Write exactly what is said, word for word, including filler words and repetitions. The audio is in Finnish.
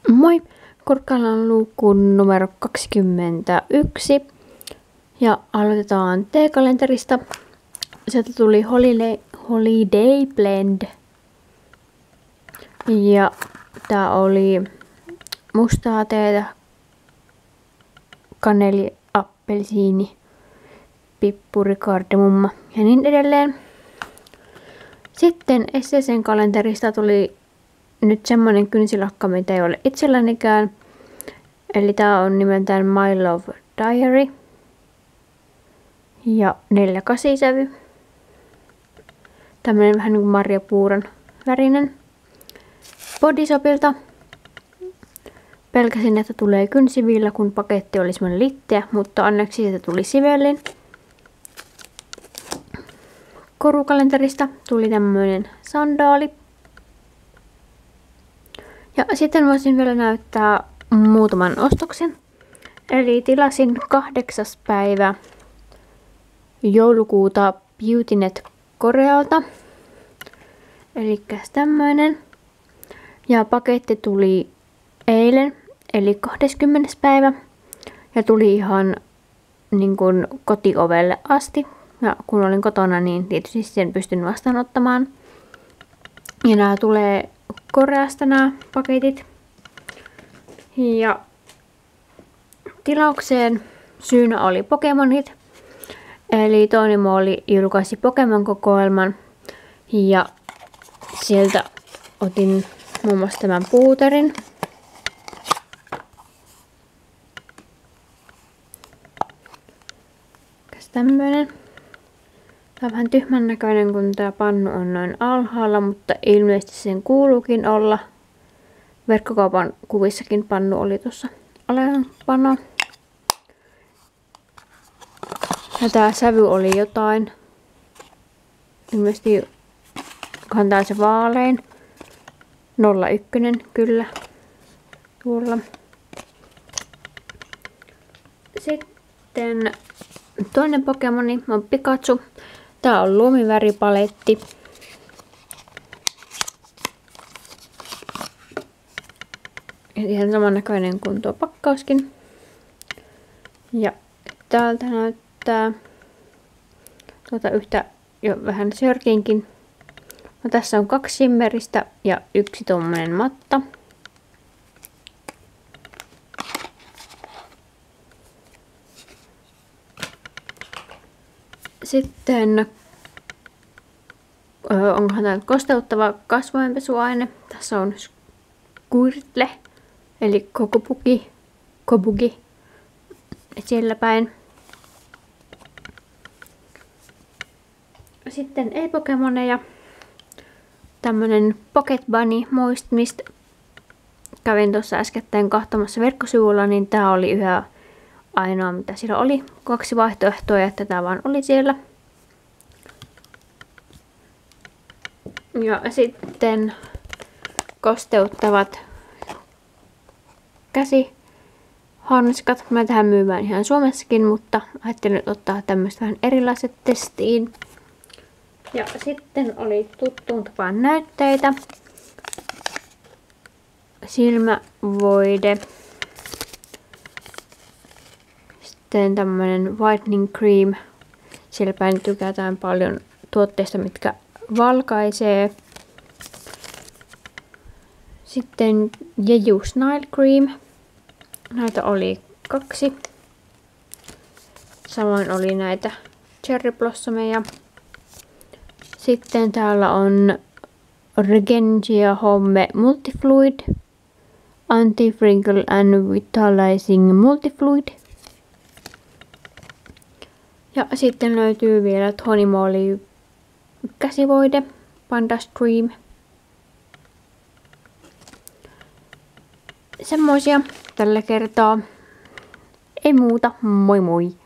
Moi! Kurkkaillaan luukkuun numero kaksikymmentäyksi ja aloitetaan T-kalenterista. Sieltä tuli Holiday, Holiday Blend ja tää oli mustaa teetä, kaneli, appelsiini, pippuri, kardemumma ja niin edelleen. Sitten S C C:n kalenterista tuli nyt semmonen kynsilakka, mitä ei ole itsellänikään. Eli tää on nimeltään My Love Diary. Ja neljä kahdeksan sävy. Tämmönen vähän niinku marjapuuron värinen. Bodyshopilta. Pelkäsin, että tulee kynsivillä, kun paketti oli semmonen litteä, mutta onneksi siitä tuli sivellin. Korukalenterista tuli tämmönen sandaali. Ja sitten voisin vielä näyttää muutaman ostoksen. Eli tilasin kahdeksas päivä joulukuuta Beautynet Korealta. Elikkäs tämmöinen. Ja paketti tuli eilen, eli kahdeskymmenes päivä. Ja tuli ihan niin kuin kotiovelle asti. Ja kun olin kotona, niin tietysti sen pystyn vastaanottamaan. Ja nämä tulee Koreasta nämä paketit. Ja tilaukseen syynä oli Pokemonit. Eli Tony Moly julkaisi Pokemon-kokoelman. Ja sieltä otin muun muassa tämän puuterin. Käs tämmönen. Tää on vähän tyhmän näköinen, kun tää pannu on noin alhaalla, mutta ilmeisesti sen kuuluukin olla. Verkkokaupan kuvissakin pannu oli tuossa alempana. Ja tää sävy oli jotain. Ilmeisesti kantaa se vaalein. nolla yksi kyllä. Tuolla. Sitten toinen Pokemoni on Pikachu. Tää on lumiväripaletti. Ihan samannäköinen kuin tuo pakkauskin. Ja täältä näyttää tuota yhtä jo vähän sörkinkin. No, tässä on kaksi shimmeristä ja yksi tommonen matta. Sitten öö, onkohan tämä kosteuttava kasvojenpesuaine. Tässä on Squirtle, eli Kokopuki, Kobugi, siellä päin. Sitten ei Pokemoneja. Tämmönen Pocket Bunny Moist Mist. Kävin tuossa äskettäin katsomassa verkkosivuilla, niin tää oli yhä ainoa mitä siellä oli. Kaksi vaihtoehtoa ja että tää vaan oli siellä. Ja sitten kosteuttavat käsihanskat. Mä tähän myymään ihan Suomessakin, mutta ajattelin nyt ottaa tämmöistä vähän erilaiset testiin. Ja sitten oli tuttuun tapaan näytteitä. Silmävoide. Sitten tämmönen whitening cream. Siellä päin tykätään paljon tuotteista, mitkä valkaisee. Sitten Jeju Snail Cream. Näitä oli kaksi. Samoin oli näitä Cherry Blossomeja. Sitten täällä on Regengia Home Multifluid, Anti-Wrinkle and Vitalizing Multifluid. Ja sitten löytyy vielä Tony Moly käsivoide, Panda Stream. Semmoisia tällä kertaa. Ei muuta, moi moi!